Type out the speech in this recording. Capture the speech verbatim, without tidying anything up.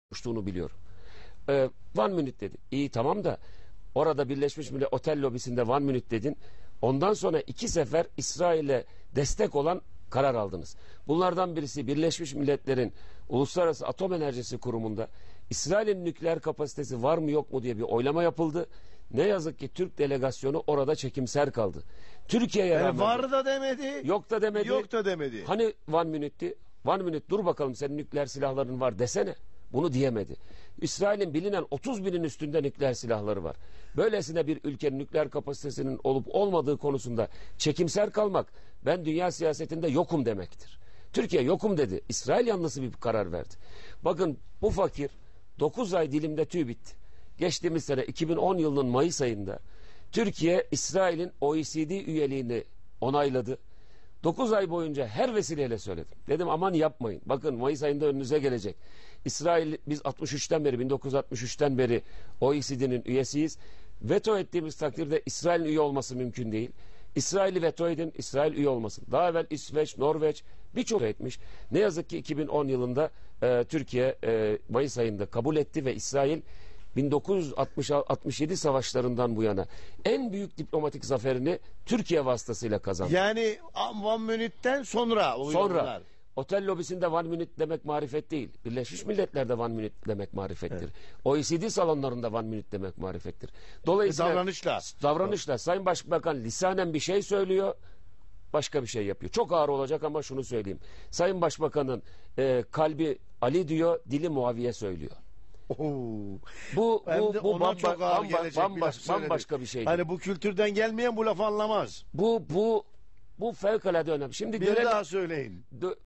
konuştuğunu biliyorum. Ee, one minute dedi. İyi tamam da orada Birleşmiş Milletler otel lobisinde one minute dedin. Ondan sonra iki sefer İsrail'e destek olan karar aldınız. Bunlardan birisi Birleşmiş Milletler'in Uluslararası Atom Enerjisi Kurumu'nda İsrail'in nükleer kapasitesi var mı yok mu diye bir oylama yapıldı. Ne yazık ki Türk delegasyonu orada çekimser kaldı. Türkiye'ye yani rağmen... var da demedi. Yok da demedi. Yok da demedi. Hani one minute'ti? One minute dur bakalım senin nükleer silahların var desene. Bunu diyemedi. İsrail'in bilinen otuz binin üstünde nükleer silahları var. Böylesine bir ülkenin nükleer kapasitesinin olup olmadığı konusunda çekimser kalmak ben dünya siyasetinde yokum demektir. Türkiye yokum dedi. İsrail yanlısı bir karar verdi. Bakın bu fakir dokuz ay dilimde tüy bitti. Geçtiğimiz sene iki bin on yılının Mayıs ayında Türkiye İsrail'in O E C D üyeliğini onayladı. dokuz ay boyunca her vesileyle söyledim. Dedim aman yapmayın. Bakın Mayıs ayında önünüze gelecek. İsrail biz altmış üçten beri bin dokuz yüz altmış üçten beri O E C D'nin üyesiyiz. Veto ettiğimiz takdirde İsrail'in üye olması mümkün değil. İsrail'i veto edin, İsrail üye olmasın. Daha evvel İsveç, Norveç birçok etmiş. Ne yazık ki iki bin on yılında e, Türkiye e, Mayıs ayında kabul etti ve İsrail bin dokuz yüz altmış altmış yedi savaşlarından bu yana en büyük diplomatik zaferini Türkiye vasıtasıyla kazandı. Yani one minute'ten sonra oluyor Sonra bunlar. otel lobisinde one minute demek marifet değil. Birleşmiş Milletler'de one minute demek marifettir. Evet. O E C D salonlarında one minute demek marifettir. Dolayısıyla e davranışla. Davranışla Sayın Başbakan lisanen bir şey söylüyor, başka bir şey yapıyor. Çok ağır olacak ama şunu söyleyeyim. Sayın Başbakan'ın e, kalbi Ali diyor, dili Muaviye söylüyor. Oo. Bu Hem bu de bu ona bamba, çok ağır bamba, gelecek bir bamba, laf söyledik. bambaşka bir şey. Hani bu kültürden gelmeyen bu lafı anlamaz. Bu bu bu fevkalade önemli. Şimdi Bir görelim, daha söyleyin. dö-